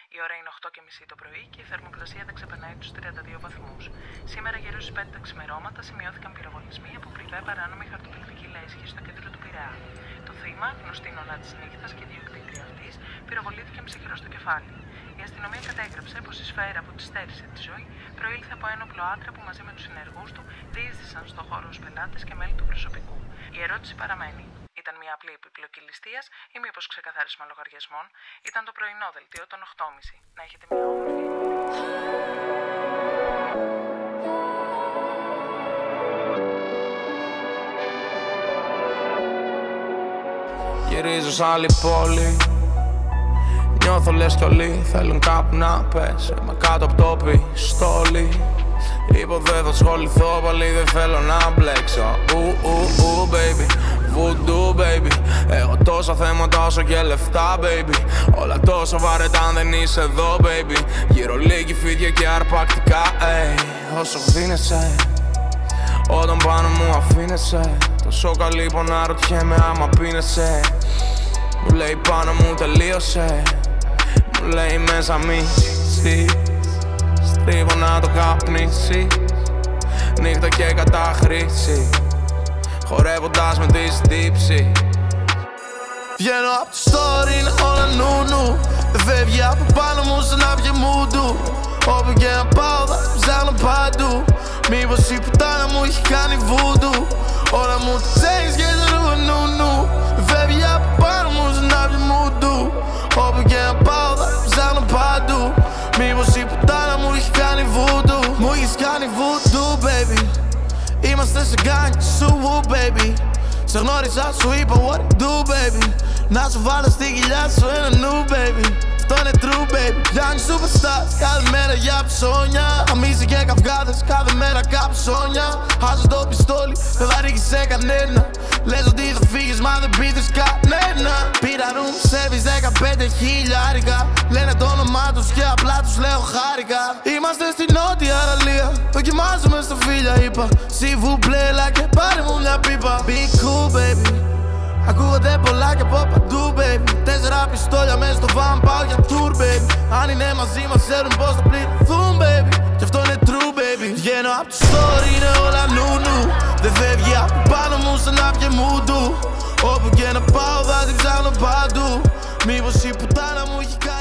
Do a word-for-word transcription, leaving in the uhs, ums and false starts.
Η ώρα είναι οκτώ και μισή το πρωί και η θερμοκρασία δεν ξεπερνάει τους τριάντα δύο βαθμούς. Σήμερα γύρω στις πέντε τα ξημερώματα σημειώθηκαν πυροβολισμοί από πριβέ παράνομη χαρτοπληκτική λέσχη στο κέντρο του Πειραιά. Το θύμα, γνωστή νωρά της νύχτας και διοκτήτρια αυτής, πυροβολήθηκε με ψυχρό στο κεφάλι. Η αστυνομία κατέγραψε πως η σφαίρα που της στέρισε τη ζωή προήλθε από ένοπλο άντρα που μαζί με τους συνεργούς του διείσδησαν στο χώρο ως πελάτες και μέλη του προσωπικού. Η ερώτηση παραμένει. Ήταν μια απλή επιπλοκή ληστείας ή μήπως ξεκαθάρισμα λογαριασμών? Ήταν το πρωινό δελτίο των οκτώ και μισή. Να έχετε μια όμορφη. Γυρίζω σ' άλλη πόλη. Νιώθω λες κι όλοι θέλουν κάπου να πες. Είμαι κάτω από το πιστόλι. Είπα δεν θα ασχοληθώ πάλι, δεν θέλω να μπλέξω. Ου, ου, ου, baby, voodoo, baby. Έχω τόσα θέματα όσο και λεφτά, baby. Όλα τόσο βαρετά αν δεν είσαι εδώ, baby. Γύρω λίγη φίδια και αρπακτικά, ey. Όσο δίνεσαι, όταν πάνω μου αφήνεσαι. Τόσο καλή που να ρωτιέμαι άμα πίνεσαι. Μου λέει πάνω μου τελείωσε. Μου λέει μέσα μισή. Στρίβω να το καπνίσει. Νύχτα και κατάχρηση. Χορεύοντας με τη στύψη. Βγαίνω απ' το story, είναι όλα νου-νου. Δεν φεύγει από πάνω μου σαν να βγει μουντου. Όπου και να πάω θα ψάχνω παντού. Μήπως η πουτάνα μου έχει κάνει βούντου. Όλα μου το ξέρεις και δεν ρούβω νου-νου. Δεν φεύγει από πάνω μου σαν να βγει μουντου. Όπου και να πάω θα ψάχνω παντού. Μήπως η πουτάνα μου έχει κάνει βούντου. Μου έχεις κάνει βούντου, baby. Είμαστε σε γκάνι σου, baby. Σε γνώρισα, σου είπα what to do, baby. Να σου βάλω στη κοιλιά σου ένα νου, baby. Αυτό είναι true, baby. Young superstars, κάθε μέρα για ψώνια. Αμύση και καυγάδες, κάθε μέρα καψώνια. Χάζω το πιστόλι, δεν θα ρίξεις σε κανένα. Λες ότι θα φύγεις, μα δεν πείθεις κανένα. Πήρα room service δεκαπέντε χιλιάρικα. Λένε το όνομά τους και απλά τους λέω χάρηκα. Είμαστε στην Νότια Γαλλία, δοκιμάζουμε στα φίλια, είπα. Σιβουπλέλα και πάρε μου μια πίπα. Be cool, baby. Ακούγονται πολλά και από παντού, baby. Τέσσερα πιστόλια μέσα στο van, πάω για tour, baby. Αν είναι μαζί μας ξέρουν πως θα πληρωθούν, baby. Κι αυτό είναι true, baby. Βγαίνω απ' το story, είναι όλα νου-νου. Δεν φεύγει από πάνω μου σαν να βγει μουντου. Όπου και να πάω θα την ψάχνω παντού. Μήπως η πουτάνα μου έχει κάνει